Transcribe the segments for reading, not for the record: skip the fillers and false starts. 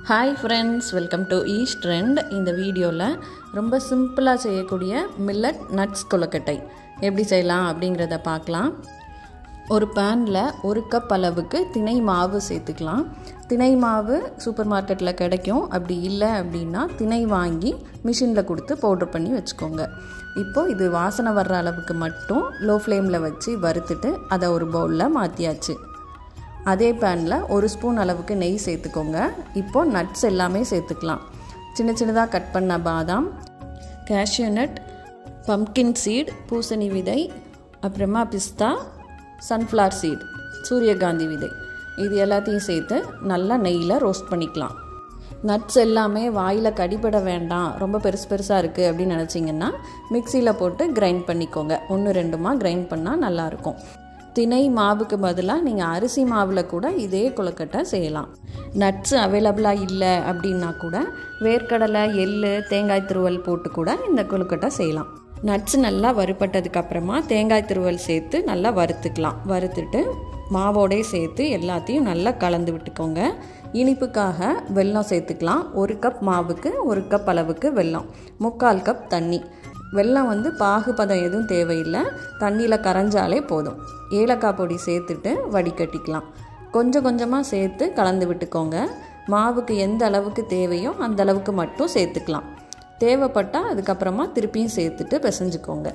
Hi friends, welcome to East Trend. இந்த வீடியோவில் ரொம்ப சிம்பிளாக செய்யக்கூடிய மில்லட் நட்ஸ் கொழுக்கட்டை எப்படி செய்யலாம் அப்படிங்கிறத பார்க்கலாம். ஒரு பேனில் 1 கப் அளவுக்கு திணை மாவு சேர்த்துக்கலாம். திணை மாவு சூப்பர் மார்க்கெட்டில் கிடைக்கும். அப்படி இல்லை அப்படின்னா திணை வாங்கி மிஷினில் கொடுத்து பவுடர் பண்ணி வச்சுக்கோங்க. இப்போது இது வாசனை வர்ற அளவுக்கு மட்டும் லோ ஃப்ளேமில் வச்சு வறுத்துட்டு அதை ஒரு பவுலில் மாற்றியாச்சு. அதே பேனில் 1 ஸ்பூன் அளவுக்கு நெய் சேர்த்துக்கோங்க. இப்போது நட்ஸ் எல்லாமே சேர்த்துக்கலாம். சின்ன சின்னதாக கட் பண்ண பாதாம், கேஷ்யூ நட், பம்ப்கின் சீட், பூசணி விதை, அப்புறமா பிஸ்தா, சன்ஃப்ளவர் சீட், சூரியகாந்தி விதை, இது எல்லாத்தையும் சேர்த்து நல்லா நெய்யில் ரோஸ்ட் பண்ணிக்கலாம். நட்ஸ் எல்லாமே வாயில் கடிபட வேண்டாம், ரொம்ப பெருசாக இருக்குது அப்படின்னு நினச்சிங்கன்னா மிக்சியில் போட்டு கிரைண்ட் பண்ணிக்கோங்க. 1-2 கிரைண்ட் பண்ணால் நல்லாயிருக்கும். திணை மாவுக்கு பதிலாக நீங்கள் அரிசி மாவில் கூட இதே கொழுக்கட்டை செய்யலாம். நட்ஸு அவைலபிளாக இல்லை அப்படின்னா கூட வேர்க்கடலை, எள்ளு, தேங்காய் துருவல் போட்டு கூட இந்த கொழுக்கட்டை செய்யலாம். நட்ஸு நல்லா வறுப்பட்டதுக்கப்புறமா தேங்காய் துருவல் சேர்த்து நல்லா வறுத்துக்கலாம். வறுத்துட்டு மாவோடே சேர்த்து எல்லாத்தையும் நல்லா கலந்து விட்டுக்கோங்க. இனிப்புக்காக வெல்லம் சேர்த்துக்கலாம். 1 கப் மாவுக்கு 1 கப் அளவுக்கு வெல்லம், 3/4 கப் தண்ணி. வெல்லம் பாகுபதம் எதுவும் தேவையில்லை, தண்ணியில் கரைஞ்சாலே போதும். ஏலக்காய் பொடி சேர்த்துட்டு வடிகட்டிக்கலாம். கொஞ்சம் கொஞ்சமாக சேர்த்து கலந்து விட்டுக்கோங்க. மாவுக்கு எந்த அளவுக்கு தேவையோ அந்த அளவுக்கு மட்டும் சேர்த்துக்கலாம். தேவைப்பட்டால் அதுக்கப்புறமா திருப்பியும் சேர்த்துட்டு பிசைஞ்சுக்கோங்க.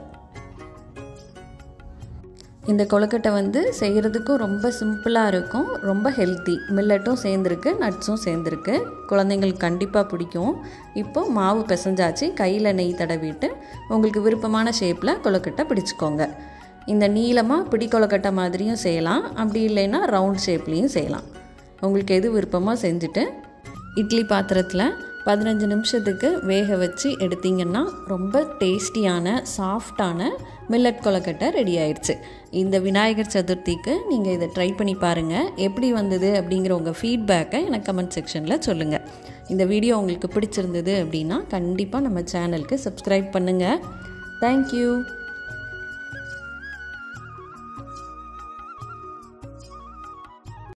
இந்த கொழுக்கட்டை செய்கிறதுக்கும் ரொம்ப சிம்பிளாக இருக்கும், ரொம்ப ஹெல்த்தி. மில்லட்டும் சேர்ந்துருக்கு, நட்ஸும் சேர்ந்துருக்கு. குழந்தைங்களுக்கு கண்டிப்பாக பிடிக்கும். இப்போது மாவு பிசைஞ்சாச்சு. கையில் நெய் தடவிட்டு உங்களுக்கு விருப்பமான ஷேப்பில் கொழுக்கட்டை பிடிச்சிக்கோங்க. இந்த நீளமாக பிடி கொழுக்கட்டை மாதிரியும் செய்யலாம், அப்படி இல்லைன்னா ரவுண்ட் ஷேப்லேயும் செய்யலாம். உங்களுக்கு எது விருப்பமோ செஞ்சுட்டு இட்லி பாத்திரத்தில் 15 நிமிஷத்துக்கு வேக வச்சு எடுத்திங்கன்னா ரொம்ப டேஸ்டியான சாஃப்டான மில்லட் கொழுக்கட்டை ரெடி ஆயிடுச்சு. இந்த விநாயகர் சதுர்த்திக்கு நீங்கள் இதை ட்ரை பண்ணி பாருங்கள். எப்படி வந்தது அப்படிங்கிற உங்கள் ஃபீட்பேக்கை எனக்கு கமெண்ட் செக்ஷனில் சொல்லுங்கள். இந்த வீடியோ உங்களுக்கு பிடிச்சிருந்தது அப்படின்னா கண்டிப்பாக நம்ம சேனலுக்கு சப்ஸ்கிரைப் பண்ணுங்கள். தேங்க்யூ.